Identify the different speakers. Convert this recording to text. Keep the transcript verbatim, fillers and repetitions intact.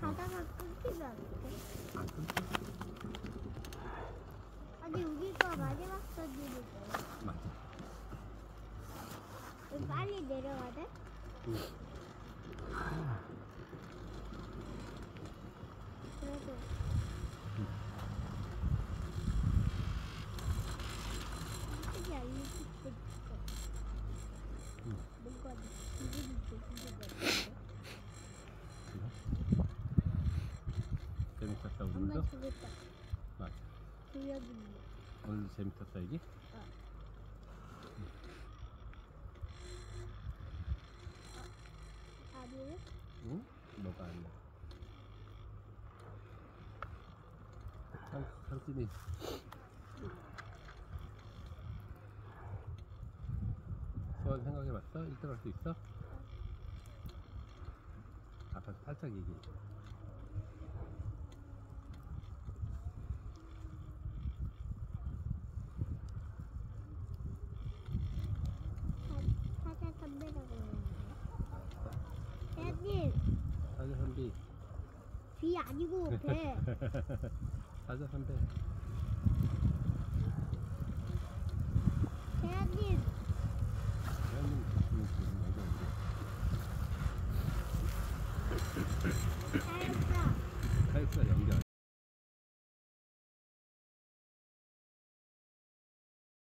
Speaker 1: 가다가 끊기면 안 돼?
Speaker 2: 안 끊겨.
Speaker 1: 아니 우리가 마지막 서지르고
Speaker 2: 맞아.
Speaker 1: 우리 빨리 내려가야 돼?
Speaker 2: 응.
Speaker 1: 그래도 솔직히 알려줄 때 있어.
Speaker 2: 응.
Speaker 1: 뭔가 기분이 좋은 것 같은데?
Speaker 2: 재밌었다
Speaker 1: 엄마
Speaker 2: 오늘도?
Speaker 1: 죽었다.
Speaker 2: 맞아.
Speaker 1: 구역이
Speaker 2: 오늘도 재밌었어 여기?
Speaker 1: 아니요?
Speaker 2: 응? 뭐가 아니야. 상, 상진이 소원 생각해봤어? 일 등 할 수 있어? 아까 살짝 얘기해.
Speaker 1: 사자 선배라고 그러는데. 대장님,
Speaker 2: 사자 선배.
Speaker 1: 뒤 아니고 배.
Speaker 2: 사자 선배.